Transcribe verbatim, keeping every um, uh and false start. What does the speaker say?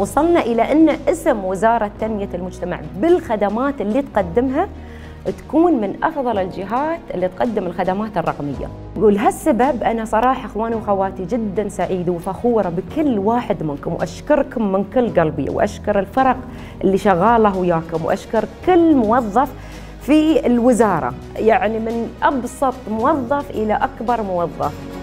وصلنا إلى أن اسم وزارة تنمية المجتمع بالخدمات اللي تقدمها تكون من أفضل الجهات اللي تقدم الخدمات الرقمية. ولهالسبب أنا صراحة إخواني وخواتي جدا سعيدة وفخورة بكل واحد منكم، وأشكركم من كل قلبي، وأشكر الفرق اللي شغالة وياكم، وأشكر كل موظف في الوزارة، يعني من أبسط موظف إلى أكبر موظف.